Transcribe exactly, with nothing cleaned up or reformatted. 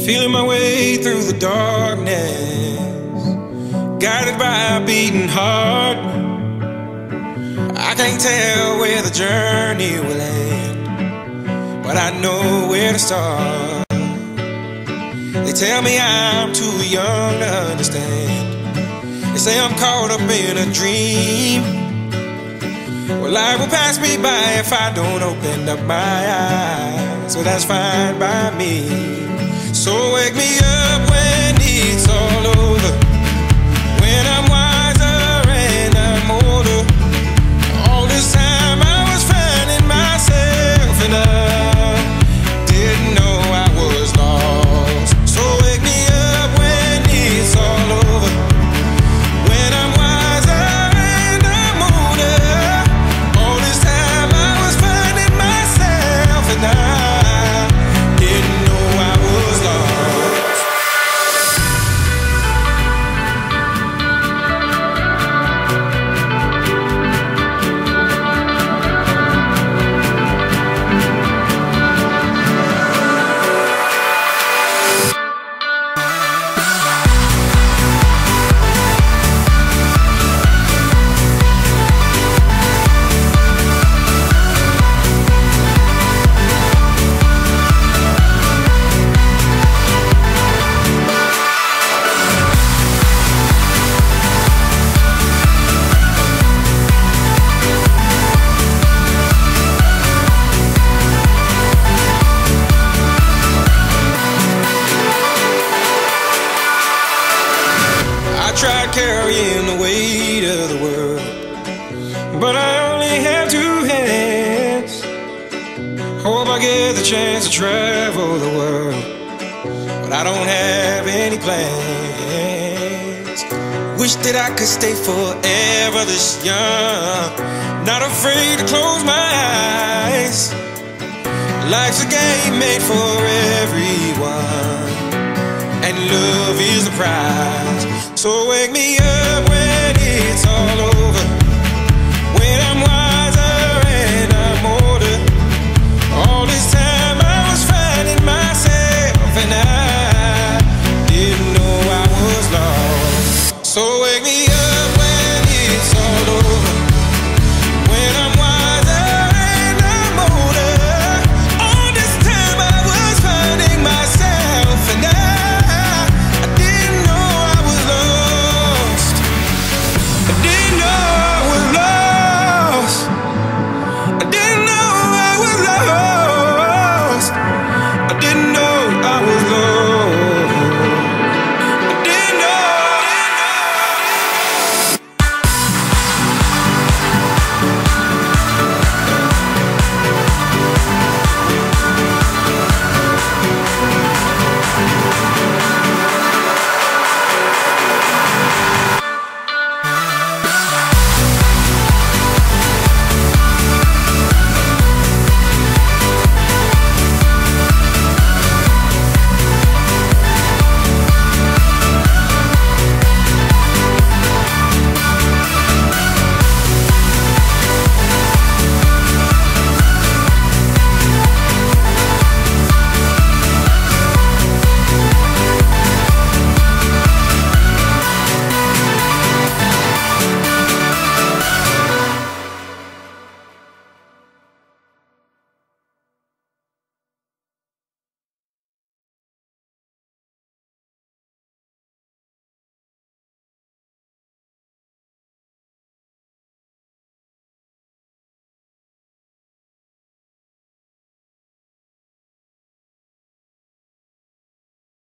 Feeling my way through the darkness, guided by a beating heart. I can't tell where the journey will end, but I know where to start. They tell me I'm too young to understand. They say I'm caught up in a dream. Well, life will pass me by if I don't open up my eyes. So that's fine by me. So wake me up when it's all over, when I'm wiser and I'm older. All this time I was finding myself and I didn't know I was lost. So wake me up when it's all over, when I'm wiser and I'm older. All this time I was finding myself and I didn't know I was lost. I tried carrying the weight of the world, but I only have two hands. Hope I get the chance to travel the world, but I don't have any plans. Wish that I could stay forever this young, not afraid to close my eyes. Life's a game made for everyone, and love is the prize. So wake me up